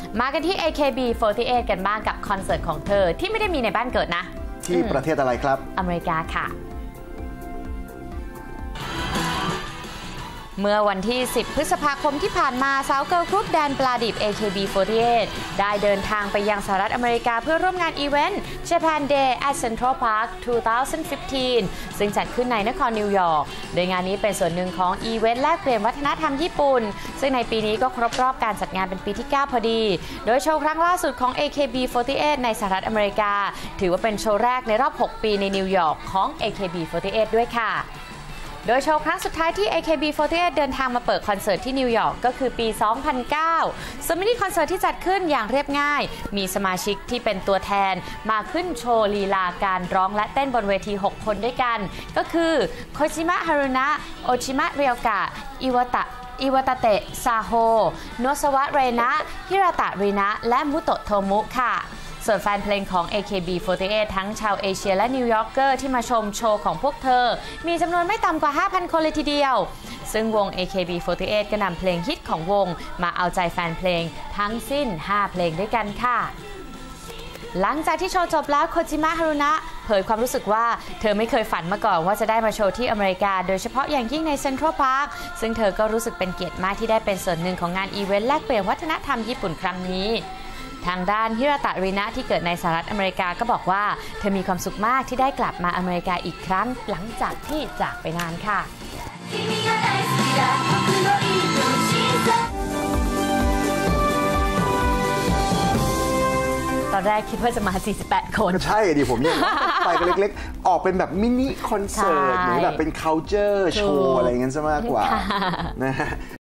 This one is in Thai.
มากันที่ AKB48 กันบ้างกับคอนเสิร์ตของเธอที่ไม่ได้มีในบ้านเกิดนะที่ประเทศอะไรครับอเมริกาค่ะเมื่อวันที่ 10 พฤษภาคมที่ผ่านมาสาวเกิร์ลกรุ๊ปแดนปลาดิบ AKB48 ได้เดินทางไปยังสหรัฐอเมริกาเพื่อร่วมงานอีเวนต์ Japan Day at Central Park 2015 ซึ่งจัดขึ้นในนครนิวยอร์กโดยงานนี้เป็นส่วนหนึ่งของอีเวนต์แลกเปลี่ยนวัฒนธรรมญี่ปุ่นซึ่งในปีนี้ก็ครบรอบการจัดงานเป็นปีที่ 9 พอดีโดยโชว์ครั้งล่าสุดของ AKB48 ในสหรัฐอเมริกาถือว่าเป็นโชว์แรกในรอบ 6 ปีในนิวยอร์กของ AKB48 ด้วยค่ะโดยโชว์ครั้งสุดท้ายที่ AKB48 เดินทางมาเปิดคอนเสิร์ตที่นิวยอร์กก็คือปี 2009 ส่วนมินิคอนเสิร์ตที่จัดขึ้นอย่างเรียบง่ายมีสมาชิกที่เป็นตัวแทนมาขึ้นโชว์ลีลาการร้องและเต้นบนเวที 6 คนด้วยกันก็คือโคจิมะฮารุนะโอชิมะเรียวกะอิวตะเตะซาโฮโนซาวะเรนะฮิราตะรินะและมุโตะโทมุค่ะส่วนแฟนเพลงของ AKB48 ทั้งชาวเอเชียและนิวยอร์กเกอร์ที่มาชมโชว์ของพวกเธอมีจำนวนไม่ต่ำกว่า 5,000 คนเลยทีเดียวซึ่งวง AKB48 ก็นำเพลงฮิตของวงมาเอาใจแฟนเพลงทั้งสิ้น 5 เพลงด้วยกันค่ะหลังจากที่โชว์จบแล้วโคจิมะฮารุนะเผยความรู้สึกว่าเธอไม่เคยฝันมาก่อนว่าจะได้มาโชว์ที่อเมริกาโดยเฉพาะอย่างยิ่งในเซ็นทรัลพาร์คซึ่งเธอก็รู้สึกเป็นเกียรติมากที่ได้เป็นส่วนหนึ่งของงานอีเวนต์แลกเปลี่ยนวัฒนธรรมญี่ปุ่นครั้งนี้ทางด้านฮิราตะรินะที่เกิดในสหรัฐอเมริกาก็บอกว่าเธอมีความสุขมากที่ได้กลับมาอเมริกาอีกครั้งหลังจากที่จากไปนานค่ะตอนแรกคิดว่าจะมา 48 คนใช่ดิผมยังไปกันเล็กๆออกเป็นแบบมินิคอนเสิร์ตหรือแบบเป็น culture show อะไรเงี้ยซะมากกว่านะฮะ